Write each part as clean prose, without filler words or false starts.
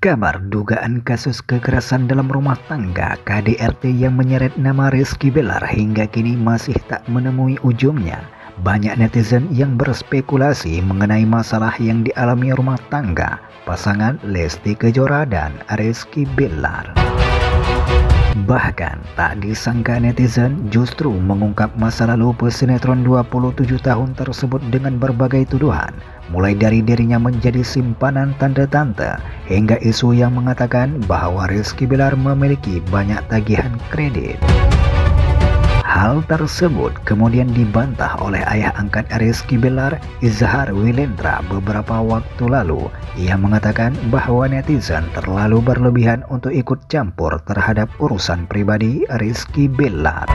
Kabar dugaan kasus kekerasan dalam rumah tangga KDRT yang menyeret nama Rizky Bilar hingga kini masih tak menemui ujungnya. Banyak netizen yang berspekulasi mengenai masalah yang dialami rumah tangga pasangan Lesti Kejora dan Rizky Bilar. Bahkan tak disangka netizen justru mengungkap masa lalu pesinetron 27 tahun tersebut dengan berbagai tuduhan, mulai dari dirinya menjadi simpanan tante-tante hingga isu yang mengatakan bahwa Rizky Bilar memiliki banyak tagihan kredit. Hal tersebut kemudian dibantah oleh ayah angkat Rizky Bilar, Izhar Wilendra, beberapa waktu lalu. Ia mengatakan bahwa netizen terlalu berlebihan untuk ikut campur terhadap urusan pribadi Rizky Bilar.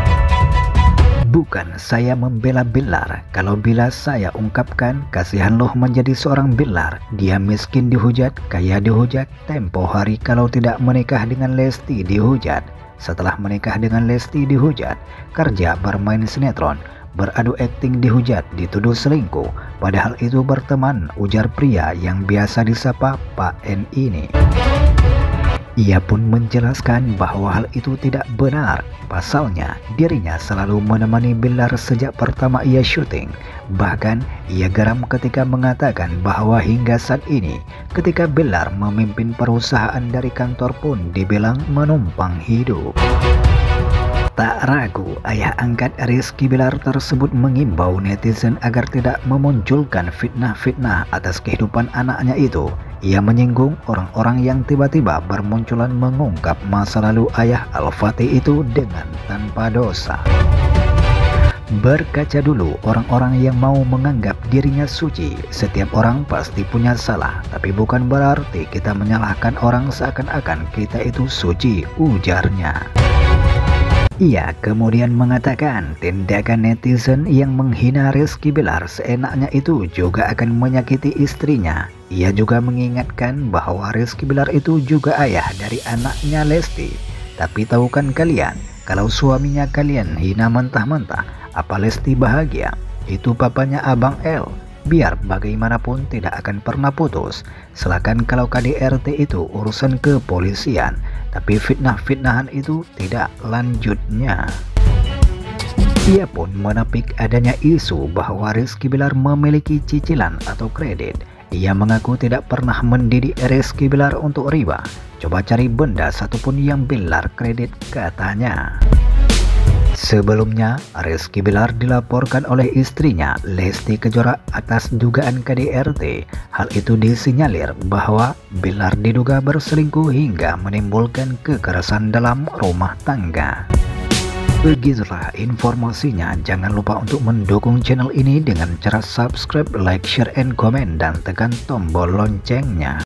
Bukan saya membela Bilar, kalau bila saya ungkapkan kasihan loh menjadi seorang Bilar. Dia miskin dihujat, kaya dihujat, tempo hari kalau tidak menikah dengan Lesti dihujat. Setelah menikah dengan Lesti dihujat, kerja bermain sinetron, beradu akting dihujat, dituduh selingkuh. Padahal itu berteman, ujar pria yang biasa disapa Pak N ini. Ia pun menjelaskan bahwa hal itu tidak benar. Pasalnya, dirinya selalu menemani Bilar sejak pertama ia syuting. Bahkan, ia geram ketika mengatakan bahwa hingga saat ini, ketika Bilar memimpin perusahaan dari kantor pun dibilang menumpang hidup. Tak ragu, ayah angkat Rizky Bilar tersebut mengimbau netizen agar tidak memunculkan fitnah-fitnah atas kehidupan anaknya itu. Ia menyinggung orang-orang yang tiba-tiba bermunculan mengungkap masa lalu ayah Al-Fatih itu dengan tanpa dosa. Berkaca dulu orang-orang yang mau menganggap dirinya suci. Setiap orang pasti punya salah, tapi bukan berarti kita menyalahkan orang seakan-akan kita itu suci, ujarnya. Ia kemudian mengatakan tindakan netizen yang menghina Rizky Bilar seenaknya itu juga akan menyakiti istrinya. Ia juga mengingatkan bahwa Rizky Bilar itu juga ayah dari anaknya Lesti. Tapi tahukan kalian, kalau suaminya kalian hina mentah-mentah, apa Lesti bahagia? Itu papanya Abang L. Biar bagaimanapun tidak akan pernah putus. Silakan kalau KDRT itu urusan kepolisian, tapi fitnah-fitnahan itu tidak lanjutnya. Ia pun menepik adanya isu bahwa Rizky Bilar memiliki cicilan atau kredit. Ia mengaku tidak pernah mendidik Rizky Bilar untuk riba. Coba cari benda satupun yang Bilar kredit, katanya. Sebelumnya, Rizky Bilar dilaporkan oleh istrinya Lesti Kejora atas dugaan KDRT. Hal itu disinyalir bahwa Bilar diduga berselingkuh hingga menimbulkan kekerasan dalam rumah tangga. Begitulah informasinya. Jangan lupa untuk mendukung channel ini dengan cara subscribe, like, share, and comment, dan tekan tombol loncengnya.